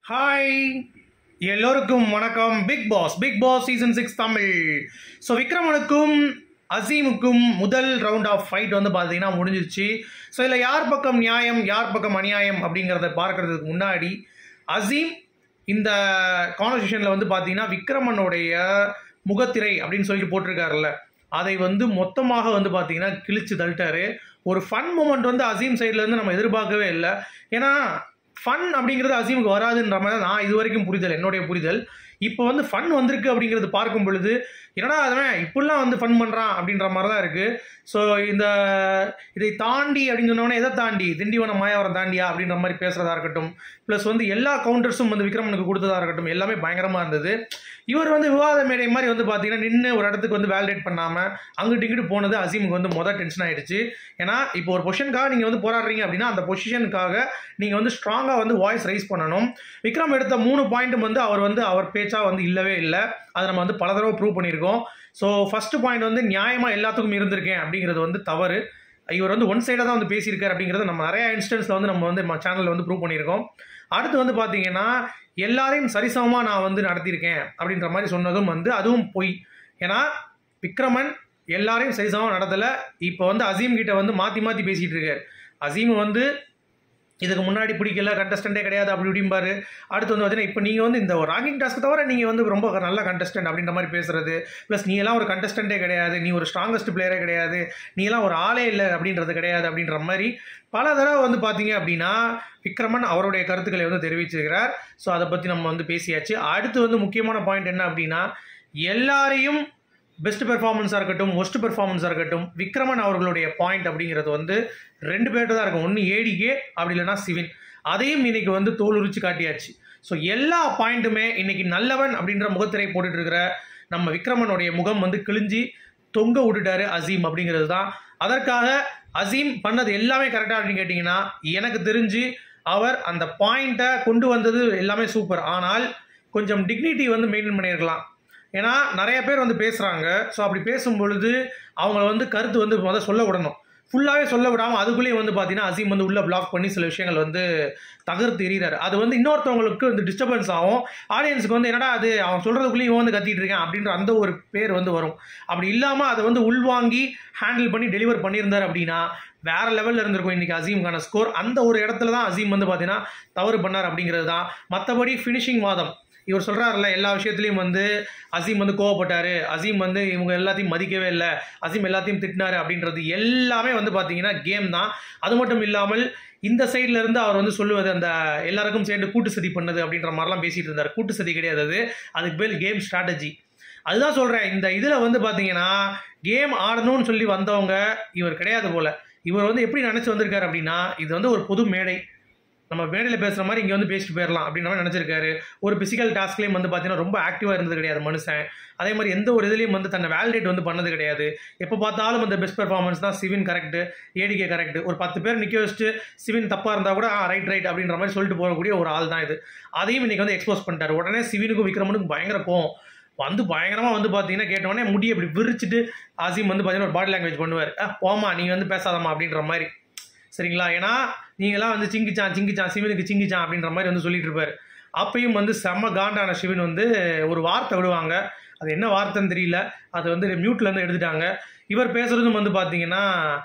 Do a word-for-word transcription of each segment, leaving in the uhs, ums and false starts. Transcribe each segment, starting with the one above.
Hi எல்லோருக்கும் வணக்கம். Bigg Boss Bigg Boss season six Tamil. So விக்ரமனுக்கும் அசீமுக்கும் முதல் ரவுண்ட் ஆஃப் ஃபைட் வந்து பார்த்தீங்கன்னா முடிஞ்சிருச்சு. ஸோ இதில் யார் பக்கம் நியாயம் யார் பக்கம் அநியாயம் அப்படிங்கிறத பார்க்கறதுக்கு முன்னாடி அசீம் இந்த கான்வர்சேஷனில் வந்து பார்த்தீங்கன்னா விக்ரமனுடைய முகத்திரை அப்படின்னு சொல்லிட்டு போட்டிருக்காருல்ல, அதை வந்து மொத்தமாக வந்து பார்த்தீங்கன்னா கிழிச்சு தள்ளிட்டாரு. ஒரு ஃபன் மூமெண்ட் வந்து அசீம் சைட்லேருந்து நம்ம எதிர்பார்க்கவே இல்லை. ஏன்னா ஃபன் அப்படிங்கிறது அசீமுக்கு வராதுன்ற மாதிரி தான் நான் இது வரைக்கும் புரிதல், என்னுடைய புரிதல். இப்போ வந்து ஃபன் வந்திருக்கு அப்படிங்கிறது பார்க்கும் பொழுது என்னடா அதவன் இப்படிலாம் வந்து ஃபன் பண்ணுறான் அப்படின்ற மாதிரி தான் இருக்குது. ஸோ இந்த இதை தாண்டி அப்படின்னு சொன்னோன்னே எதை தாண்டி திண்டிவனம் மாயாவரம் தாண்டியா அப்படின்ற மாதிரி பேசுகிறதா இருக்கட்டும், ப்ளஸ் வந்து எல்லா கவுண்டர்ஸும் வந்து விக்ரமனுக்கு கொடுத்ததா இருக்கட்டும், எல்லாமே பயங்கரமாக இருந்தது. இவர் வந்து விவாத மேடை மாதிரி வந்து பார்த்தீங்கன்னா நின்று ஒரு இடத்துக்கு வந்து வேலிடேட் பண்ணாமல் அங்கிட்டு இங்கிட்டு போனது அசீமுக்கு வந்து மொதல் டென்ஷன் ஆகிடுச்சு. ஏன்னா இப்போ ஒரு பொசிஷனுக்காக நீங்கள் வந்து போராடுறீங்க அப்படின்னா அந்த பொசிஷனுக்காக நீங்கள் வந்து ஸ்ட்ராங்காக வந்து வாய்ஸ் ரைஸ் பண்ணணும். விக்ரம் எடுத்த மூணு பாயிண்ட்டும் வந்து அவர் வந்து அவர் பேச்சாக வந்து இல்லவே இல்லை. அதை நம்ம வந்து பல தடவை ப்ரூவ் பண்ணியிருக்கோம். ஸோ ஃபஸ்ட்டு பாயிண்ட் வந்து நியாயமாக எல்லாத்துக்கும் இருந்திருக்கேன் அப்படிங்கிறது வந்து தவறு. இவர் வந்து ஒன் சைடாக தான் வந்து பேசியிருக்காரு அப்படிங்கிறது நம்ம நிறைய இன்ஸ்டன்ஸில் வந்து நம்ம வந்து நம்ம சேனலில் வந்து ப்ரூவ் பண்ணியிருக்கோம். அடுத்து வந்து பார்த்தீங்கன்னா எல்லாரையும் சரிசமமாக நான் வந்து நடத்தியிருக்கேன் அப்படின்ற மாதிரி சொன்னதும் வந்து அதுவும் பொய். ஏன்னா விக்ரமன் எல்லாரையும் சரிசமமாக நடத்தலை. இப்போ வந்து அசீம் கிட்ட வந்து மாற்றி மாற்றி பேசிகிட்டு இருக்காரு. அசீம் வந்து இதுக்கு முன்னாடி பிடிக்கல, கண்டஸ்டண்டே கிடையாது அப்படி இப்படிம்பாரு. அடுத்து வந்து பார்த்தீங்கன்னா இப்போ நீங்கள் வந்து இந்த ஒரு ராங்கிங் டாஸ்க்கு தவிர நீங்கள் வந்து ரொம்ப நல்ல கண்டஸ்டன்ட் அப்படின்ற மாதிரி பேசுறது, ப்ளஸ் நீ எல்லாம் ஒரு கண்டஸ்டண்டே கிடையாது, நீ ஒரு ஸ்ட்ராங்கஸ்ட் பிளேயரே கிடையாது, நீ எல்லாம் ஒரு ஆளே இல்லை அப்படின்றது கிடையாது அப்படின்ற மாதிரி பல தடவை வந்து பார்த்தீங்க அப்படின்னா விக்ரமன் அவருடைய கருத்துக்களை வந்து தெரிவிச்சிருக்கிறார். ஸோ அதை பற்றி நம்ம வந்து பேசியாச்சு. அடுத்து வந்து முக்கியமான பாயிண்ட் என்ன அப்படின்னா எல்லாரையும் பெஸ்ட் பெர்ஃபார்மன்ஸாக இருக்கட்டும் ஒஸ்ட் பெர்ஃபார்மன்ஸாக இருக்கட்டும் விக்ரமன் அவர்களுடைய பாயிண்ட் அப்படிங்கிறது வந்து ரெண்டு பேர்கிட்ட தான் இருக்கும். ஒன்று ஏடிகே அப்படி இல்லைனா சிவின். அதையும் இன்னைக்கு வந்து தோல் உரிச்சு காட்டியாச்சு. ஸோ எல்லா பாயிண்ட்டுமே இன்னைக்கு நல்லவன் அப்படின்ற முகத்திரை போட்டுட்டு இருக்கிற நம்ம விக்ரமனுடைய முகம் வந்து கிழிஞ்சி தொங்க விட்டுட்டாரு அசீம் அப்படிங்கிறது தான். அதற்காக அசீம் பண்ணது எல்லாமே கரெக்டாக அப்படின்னு கேட்டிங்கன்னா எனக்கு தெரிஞ்சு அவர் அந்த பாயிண்ட்டை கொண்டு வந்தது எல்லாமே சூப்பர். ஆனால் கொஞ்சம் டிக்னிட்டி வந்து மெயின்டைன் பண்ணியிருக்கலாம். ஏன்னா நிறைய பேர் வந்து பேசுகிறாங்க. ஸோ அப்படி பேசும் பொழுது அவங்கள வந்து கருத்து வந்து முதல் சொல்ல விடணும். ஃபுல்லாகவே சொல்ல விடாமல் அதுக்குள்ளேயே வந்து பார்த்தீங்கன்னா அசீம் வந்து உள்ளே பிளாக் பண்ணி சில விஷயங்கள் வந்து தகர்த்து எறிகிறாரு. அது வந்து இன்னொருத்தவங்களுக்கு வந்து டிஸ்டர்பன்ஸ் ஆகும். ஆடியன்ஸுக்கு வந்து என்னடா அது அவன் சொல்கிறதுக்குள்ளேயும் இவன் வந்து கத்திட்டு இருக்கான் அப்படின்ற அந்த ஒரு பேர் வந்து வரும். அப்படி இல்லாமல் அதை வந்து உள்வாங்கி ஹேண்டில் பண்ணி டெலிவர் பண்ணியிருந்தார் அப்படின்னா வேற லெவலில் இருந்திருக்கும் இன்றைக்கி அசீமுக்கான ஸ்கோர். அந்த ஒரு இடத்துல தான் அசீம் வந்து பார்த்தீங்கன்னா தவறு பண்ணார் அப்படிங்கிறது தான். மற்றபடி ஃபினிஷிங் வாதம் இவர் சொல்கிறாருல்ல, எல்லா விஷயத்துலையும் வந்து அசீம் வந்து கோவப்பட்டார், அசீம் வந்து இவங்க எல்லாத்தையும் மதிக்கவே இல்லை, அசீம் எல்லாத்தையும் திட்டினார் அப்படின்றது எல்லாமே வந்து பார்த்தீங்கன்னா கேம் தான். அது மட்டும் இல்லாமல் இந்த சைடில் இருந்து அவர் வந்து சொல்லுவது அந்த எல்லாருக்கும் சேர்ந்து கூட்டு சதி பண்ணது அப்படின்ற மாதிரிலாம் பேசிகிட்டு இருந்தார். கூட்டு சதி கிடையாது அது, அதுக்கு பேர் கேம் ஸ்ட்ராட்டஜி. அதுதான் சொல்கிறேன். இந்த இதில் வந்து பார்த்தீங்கன்னா கேம் ஆடணும்னு சொல்லி வந்தவங்க இவர் கிடையாது போல். இவர் வந்து எப்படி நினச்சி வந்திருக்காரு அப்படின்னா இது வந்து ஒரு பொது மேடை, நம்ம மேடையில் பேசுகிற மாதிரி இங்கே வந்து பேசிட்டு போயிடலாம் அப்படின்ற மாதிரி நினச்சிருக்காரு. ஒரு பிசிக்கல் டாஸ்க்லேயும் வந்து பார்த்தீங்கன்னா ரொம்ப ஆக்டிவாக இருந்தது கிடையாது மனுஷன். அதே மாதிரி எந்த ஒரு இதுலேயும் வந்து தன்னை வேலிடேட் வந்து பண்ணது கிடையாது. எப்போ பார்த்தாலும் அந்த பெஸ்ட் பெர்ஃபார்மன்ஸ் தான். சிவின் கரெக்டு, ஏடிகே கரெக்டு, ஒரு பத்து பேர் நிற்க வச்சுட்டு சிவின் தப்பாக இருந்தால் கூட ஆ ரைட் ரைட் அப்படின்ற மாதிரி சொல்லிட்டு போகக்கூடிய ஒரு ஆள் தான் இது. அதையும் இன்றைக்கி வந்து எக்ஸ்போஸ் பண்ணிட்டார். உடனே சிவினுக்கும் விக்ரமனுக்கும் பயங்கர கோவம் வந்து பயங்கரமாக வந்து பார்த்தீங்கன்னா கேட்டவொடனே முடி அப்படி விரிச்சிட்டு அசீம் வந்து பார்த்தீங்கன்னா ஒரு பாடி லாங்குவேஜ் பண்ணுவார். போமா நீங்கள் வந்து பேசாதம்மா அப்படின்ற மாதிரி, சரிங்களா? ஏன்னா நீங்களாம் வந்து சிங்கிச்சான் சிங்கிச்சான் சிவனுக்கு சிங்கிச்சான் அப்படின்ற மாதிரி வந்து சொல்லிட்டு இருப்பார். அப்பையும் வந்து செம்ம காண்டான சிவன் வந்து ஒரு வார்த்தை விடுவாங்க. அது என்ன வார்த்தைன்னு தெரியல, அது வந்து மியூட்லேருந்து எடுத்துட்டாங்க. இவர் பேசுகிறதும் வந்து பார்த்தீங்கன்னா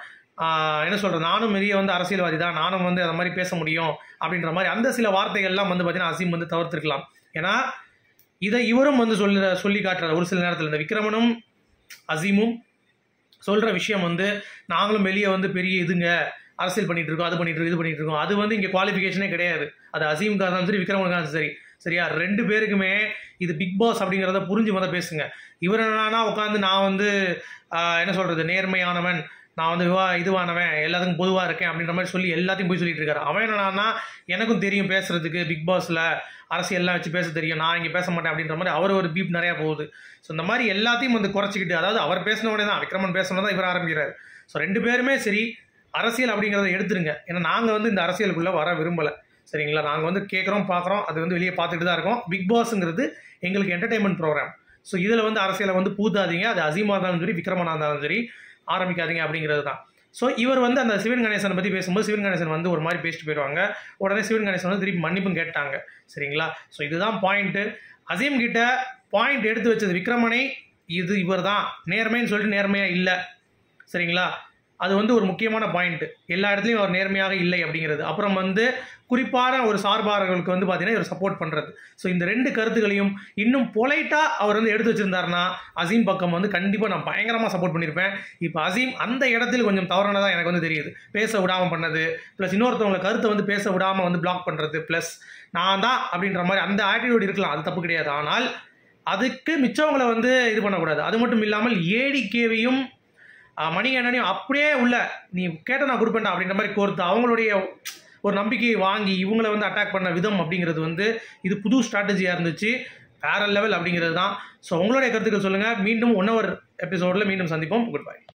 என்ன சொல்கிறது, நானும் பெரிய வந்து அரசியல்வாதி தான், நானும் வந்து அதை மாதிரி பேச முடியும் அப்படின்ற மாதிரி அந்த சில வார்த்தைகள்லாம் வந்து பார்த்தீங்கன்னா அசீம் வந்து தவிர்த்துருக்கலாம். ஏன்னா இதை இவரும் வந்து சொல்ல சொல்லி காட்டுறாரு ஒரு சில நேரத்தில். இந்த விக்ரமனும் அசீமும் சொல்கிற விஷயம் வந்து நாங்களும் வெளியே வந்து பெரிய இதுங்க அரசியல் பண்ணிட்டு இருக்கோம், அது பண்ணிட்டு இருக்கோம், இது பண்ணிட்டு இருக்கோம். அது வந்து இங்கே குவாலிஃபிகேஷனே கிடையாது. அது அசீமுக்காக இருந்தாலும் சரி விக்ரமனுக்காக சரி, சரியா? ரெண்டு பேருக்குமே இது பிக் பாஸ் அப்படிங்கிறத புரிஞ்சு மொதல் பேசுங்க. இவர் என்னன்னா உட்காந்து நான் வந்து என்ன சொல்கிறது நேர்மையானவன், நான் வந்து இதுவா இதுவானவன், எல்லாத்துக்கும் பொதுவாக இருக்கேன் அப்படின்ற மாதிரி சொல்லி எல்லாத்தையும் போய் சொல்லிட்டு இருக்காரு. அவன் என்னன்னா எனக்கும் தெரியும் பேசுறதுக்கு, பிக் பாஸில் அரசியல்லாம் வச்சு பேச தெரியும், நான் இங்கே பேச மாட்டேன் அப்படின்ற மாதிரி அவர் ஒரு பீப் நிறையா போகுது. ஸோ இந்த மாதிரி எல்லாத்தையும் வந்து குறைச்சிக்கிட்டு, அதாவது அவர் பேசின உடனே தான் விக்ரமன் பேசினதான் தான் இவர் ஆரம்பிக்கிறார். ஸோ ரெண்டு பேருமே சரி அரசியல் அப்படிங்கிறத எடுத்துருங்க. ஏன்னா நாங்கள் வந்து இந்த அரசியலுக்குள்ளே வர விரும்பலை, சரிங்களா? நாங்கள் வந்து கேட்குறோம் பார்க்குறோம், அது வந்து வெளியே பார்த்துட்டு தான் இருக்கோம். பிக் பாஸ்ங்கிறது எங்களுக்கு என்டர்டைன்மெண்ட் ப்ரோக்ராம். ஸோ இதில் வந்து அரசியலை வந்து பூத்தாதீங்க. அது அசீமாக இருந்தாலும் சரி விக்ரமனாக இருந்தாலும் சரி ஆரம்பிக்காதீங்க அப்படிங்கிறது தான். ஸோ இவர் வந்து அந்த சிவன் கணேசனை பற்றி பேசும்போது சிவன் கணேசன் வந்து ஒரு மாதிரி பேசிட்டு போயிடுவாங்க. உடனே சிவன் கணேசன் வந்து திருப்பி மன்னிப்பும் கேட்டாங்க. சரிங்களா? ஸோ இதுதான் பாயிண்ட்டு. அசீம் கிட்ட பாயிண்ட் எடுத்து வச்சது விக்ரமனை, இது இவர் தான் நேர்மைன்னு சொல்லிட்டு நேர்மையாக இல்லை. சரிங்களா? அது வந்து ஒரு முக்கியமான பாயிண்ட். எல்லா இடத்துலையும் அவர் நேர்மையாக இல்லை அப்படிங்கிறது. அப்புறம் வந்து குறிப்பான ஒரு சார்பாளர்களுக்கு வந்து பார்த்தீங்கன்னா இவர் சப்போர்ட் பண்ணுறது. ஸோ இந்த ரெண்டு கருத்துக்களையும் இன்னும் பொலைட்டாக அவர் வந்து எடுத்து வச்சிருந்தாருன்னா அசீம் பக்கம் வந்து கண்டிப்பாக நான் பயங்கரமாக சப்போர்ட் பண்ணியிருப்பேன். இப்போ அசீம் அந்த இடத்துல கொஞ்சம் தவறானதாக எனக்கு வந்து தெரியுது. பேச விடாமல் பண்ணது, ப்ளஸ் இன்னொருத்தவங்க கருத்தை வந்து பேச விடாமல் வந்து பிளாக் பண்ணுறது, ப்ளஸ் நான் தான் அப்படின்ற மாதிரி அந்த ஆட்டிடியூட் இருக்கலாம், அது தப்பு கிடையாது. ஆனால் அதுக்கு மிச்சவங்களை வந்து இது பண்ணக்கூடாது. அது மட்டும் இல்லாமல் ஏடிகேவையும் மணிகண்டனையும் அப்படியே உள்ள நீ கேட்ட நான் கொடுப்பேன்டா அப்படின்ற மாதிரி கோர்த்து அவங்களுடைய ஒரு நம்பிக்கையை வாங்கி இவங்களை வந்து அட்டாக் பண்ண விதம் அப்படிங்கிறது வந்து இது புது ஸ்ட்ராட்டஜியாக இருந்துச்சு. வேற லெவல் அப்படிங்கிறது தான். ஸோ உங்களுடைய கருத்துக்கள் சொல்லுங்கள். மீண்டும் ஒன் ஹவர் எபிசோடில் மீண்டும் சந்திப்போம். Good bye.